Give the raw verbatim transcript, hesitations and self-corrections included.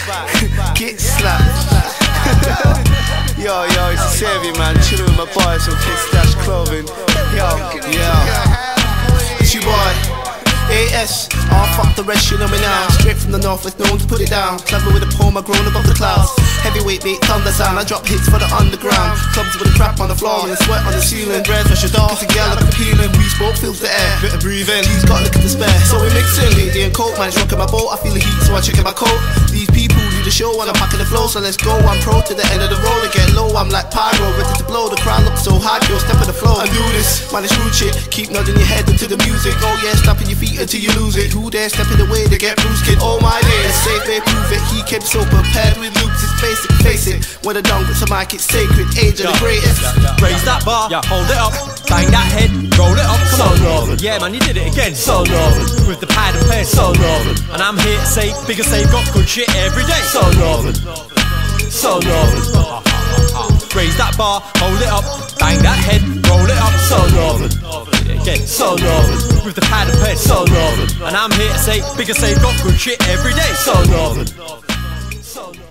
Get slapped. Yo, yo, it's a Savvy man, chillin' with my boys from Pistache clothing. Yo, yo, it's your boy A S, oh fuck the rest, you know me now. Straight from the north with no one to put it down. Clever with a poem, I grown above the clouds. Heavyweight beat, thunder sound, I drop hits for the underground. Clubs with a crap on the floor and sweat on the ceiling. Breath rush your door, cause a gal look appealing. We smoke fills the air, bit of breathing. He's got a lick of despair, so we mix in. Lady and coke, man's rocking my boat. I feel the heat, so I check in my coat. These people do the show when I'm packing the flow, so let's go. I'm pro to the end of the road and get low. I'm like pyro, ready to blow. The crowd looks so hard, yo, step in the flow and do this. Man, it's rude shit, keep nodding your head into the music. Oh yeah, stamping your feet until you lose it. Who there stepping away to get bruised, kid? Oh my days, safe they prove it. He kept so prepared with loops, it's basic, face it. When the dunk with some mic, it's sacred, age of the greatest. Raise that bar, yeah, hold it up. Bang that head, roll it up, come on, Northern. Yeah man, you did it again, so Northern. With the pad and pen, so Northern. And I'm here to say, bigger say, got good shit every day, so Northern. So Northern. Raise that bar, hold it up. Bang that head, roll it up, so Northern. Again, so Northern. With the pad and pen, so Northern. And I'm here to say, bigger say, got good shit every day, so Northern. So Northern.